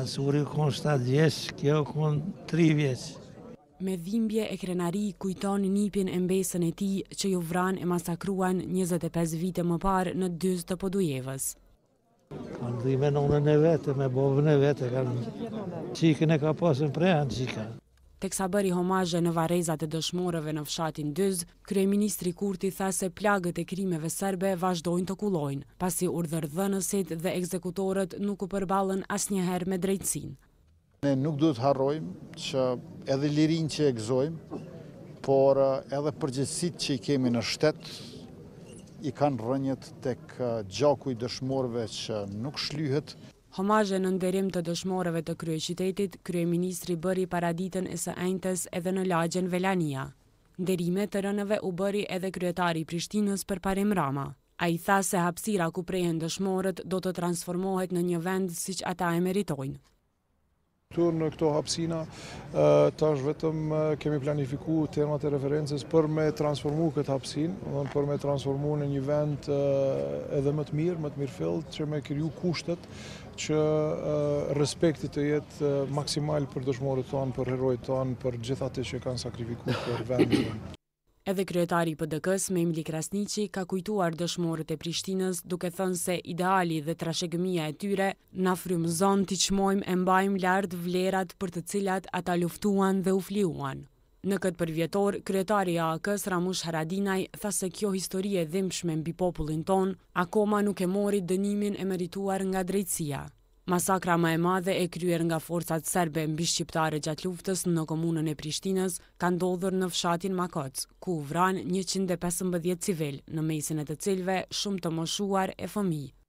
Suri kon 7 vjeç, kjo kon 3 vjeç. Me dhimbje e krenari kujton nipin e mbesën e tij që ju vran e masakruan 25 vite më parë në dyz të Podujevës. Kanë dhi me nonën e vete, me bovën e vete, qikën e ka pasën prejan qika. Teksa bëri homazhe në varrezat e dëshmorëve në fshatin Dyz, kryeministri Kurti tha se plagët e krimeve serbe vazhdojnë të kullojnë, pasi urdhërdhënësit dhe ekzekutorët nuk u përballën asnjëherë me drejtësinë. Ne nuk duhet harrojmë që edhe lirinë që e gëzojmë, por edhe përgjegjësitë që i kemi në shtet i kanë rënjët tek gjaku i dëshmorëve që nuk shlyhet. Homazhe në nderim të dëshmorëve të kryeqytetit, kryeministri bëri paraditën e së enjtes edhe në lagjen Velania. Nderime të rënëve u bëri edhe kryetari i Prishtinës Parim Rama. Ai tha se hapësira ku prehen dëshmorët do të transformohet në një vend siç ata e meritojnë. Në këto hapësina, tash vetëm kemi planifiku temat e referencës për me transformu këtë hapësinë, për me transformu në një vend edhe më të mirë fillt, që me kriju kushtet që respekti të jetë maksimal për dëshmorët tonë, për herojët tonë, për gjithë atë që kanë sakrifikuar për vendin. Edhe kryetari i PDK-s Memli Krasniqi ka kujtuar dëshmorët e Prishtinës duke thënë se ideali dhe trashëgimia e tyre na frymëzon t'i çmojmë e mbajmë lart vlerat për të cilat ata luftuan dhe u fliuan. Në këtë përvjetor, kryetari i AK-s Ramush Haradinaj tha se kjo histori e dhimbshme mbi popullin ton akoma nuk e mori dënimin e merituar nga drejtësia. Masakra më e madhe e kryer nga forcat serbe mbi shqiptare gjatë luftës në komunën e Prishtinës ka ndodhur në fshatin Makoc, ku u vran 115 civil, në mesin e të cilëve shumë të moshuar e fëmijë.